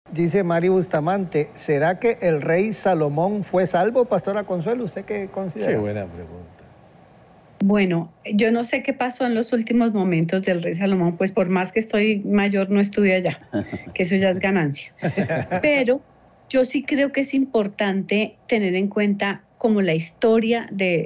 Dice Mari Bustamante, ¿será que el rey Salomón fue salvo, Pastora Consuelo? ¿Usted qué considera? Qué buena pregunta. Bueno, yo no sé qué pasó en los últimos momentos del rey Salomón, pues por más que estoy mayor no estudio allá, que eso ya es ganancia. Pero yo sí creo que es importante tener en cuenta como la historia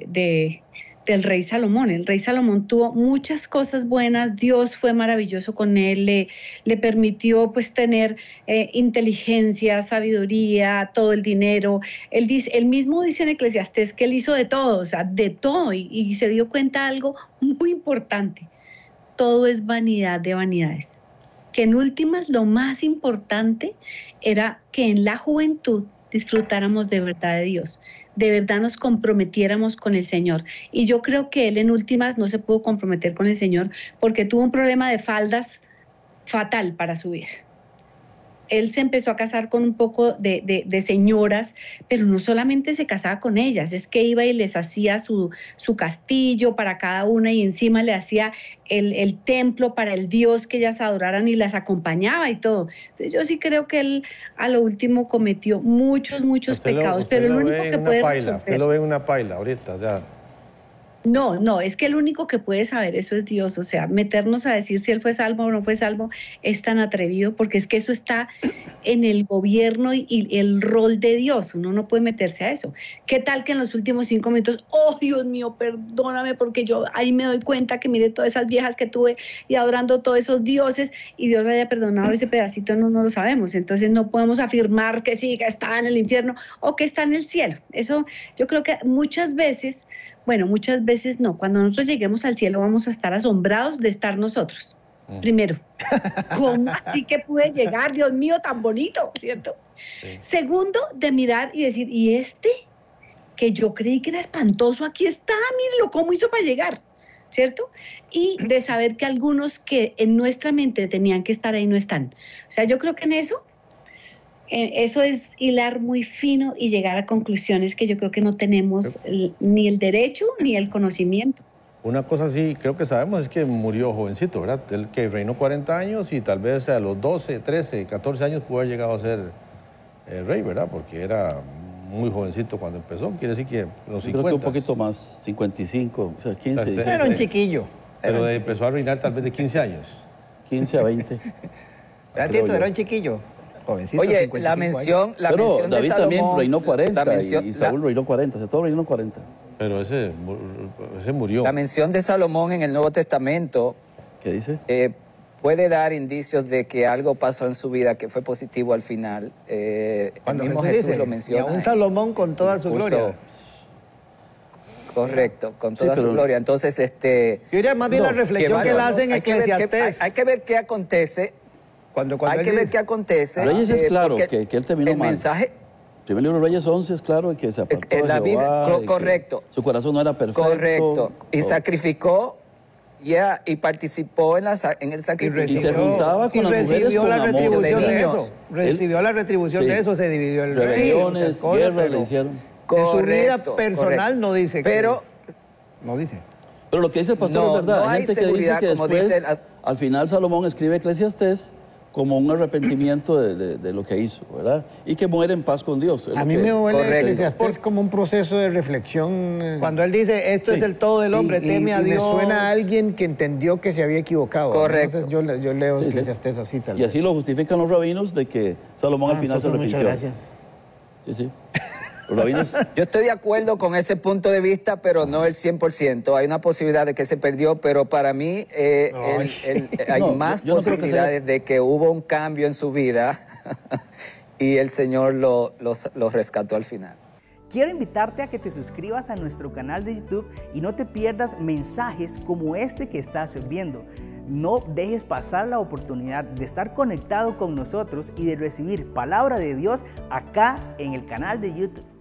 del rey Salomón. El rey Salomón tuvo muchas cosas buenas, Dios fue maravilloso con él, le permitió pues tener inteligencia, sabiduría, todo el dinero. Él mismo dice en Eclesiastés que él hizo de todo, o sea, de todo, y se dio cuenta de algo muy importante: todo es vanidad de vanidades. Que en últimas lo más importante era que en la juventud disfrutáramos de verdad de Dios, de verdad nos comprometiéramos con el Señor. Y yo creo que él en últimas no se pudo comprometer con el Señor porque tuvo un problema de faldas fatal para su hija. Él se empezó a casar con un poco de señoras, pero no solamente se casaba con ellas, es que iba y les hacía su castillo para cada una y encima le hacía el templo para el Dios que ellas adoraran y las acompañaba y todo. Entonces yo sí creo que él a lo último cometió muchos pecados, pero el único que puede resolver... Usted lo ve en una paila ahorita, ya. No, es que el único que puede saber eso es Dios. O sea, meternos a decir si él fue salvo o no fue salvo es tan atrevido, porque es que eso está en el gobierno y el rol de Dios. Uno no puede meterse a eso. ¿Qué tal que en los últimos 5 minutos, oh Dios mío, perdóname, porque yo ahí me doy cuenta que mire todas esas viejas que tuve y adorando todos esos dioses, y Dios le haya perdonado ese pedacito? No lo sabemos. Entonces no podemos afirmar que sí, que está en el infierno o que está en el cielo. Eso yo creo que muchas veces no. Cuando nosotros lleguemos al cielo vamos a estar asombrados de estar nosotros. Primero, ¿cómo así que pude llegar? Dios mío, tan bonito, ¿cierto? Sí. Segundo, de mirar y decir, ¿y este? Que yo creí que era espantoso, aquí está, míralo, ¿cómo hizo para llegar? ¿Cierto? Y de saber que algunos que en nuestra mente tenían que estar ahí no están. O sea, yo creo que en eso es hilar muy fino y llegar a conclusiones que yo creo que no tenemos ni el derecho ni el conocimiento. Una cosa sí, creo que sabemos es que murió jovencito, ¿verdad? Él que reinó 40 años y tal vez a los 12, 13, 14 años pudo haber llegado a ser rey, ¿verdad? Porque era muy jovencito cuando empezó, quiere decir que los 50. Creo que un poquito más, 55, o sea, 15. 16. Era un chiquillo. Pero empezó a reinar tal vez de 15 años. 15 a 20. Era un chiquillo. Jovencito, oye, la mención pero de David Salomón, también reinó 40 y Saúl reinó 40, o sea, todos reinaron 40. Pero ese murió. La mención de Salomón en el Nuevo Testamento, ¿qué dice? Puede dar indicios de que algo pasó en su vida que fue positivo al final. Cuando el mismo Jesús Jesús lo menciona. Y a un Salomón con toda su gloria. Correcto, con toda su gloria. Entonces, yo diría más bien la reflexión que él hace en Eclesiastés. Hay que ver qué acontece. Hay que ver qué acontece. Reyes es claro que él terminó mal. Mensaje, el primer libro de Reyes 11 es claro que se apartó de Jehová, correcto. Su corazón no era perfecto. Correcto. Y sacrificó y participó en el sacrificio. Y se juntaba con las mujeres con amor. Recibió la retribución de eso, se dividió el reino. Rebeliones, guerras le hicieron. En su vida personal no dice. No dice. Pero lo que dice el pastor es verdad. Hay gente que dice que después, al final Salomón escribe Eclesiastés como un arrepentimiento de lo que hizo, ¿verdad? Y que muere en paz con Dios. A mí me huele Eclesiastés como un proceso de reflexión. Cuando él dice, esto es el todo del hombre, teme a Dios. Me suena a alguien que entendió que se había equivocado. Correcto. Entonces yo leo Eclesiastés así tal vez. Y así lo justifican los rabinos de que Salomón al final se arrepintió. Muchas gracias. Sí. Los rabinos. Yo estoy de acuerdo con ese punto de vista, pero no el 100%. Hay una posibilidad de que se perdió, pero para mí hay más posibilidades de que hubo un cambio en su vida y el Señor lo rescató al final. Quiero invitarte a que te suscribas a nuestro canal de YouTube y no te pierdas mensajes como este que estás viendo. No dejes pasar la oportunidad de estar conectado con nosotros y de recibir palabra de Dios acá en el canal de YouTube.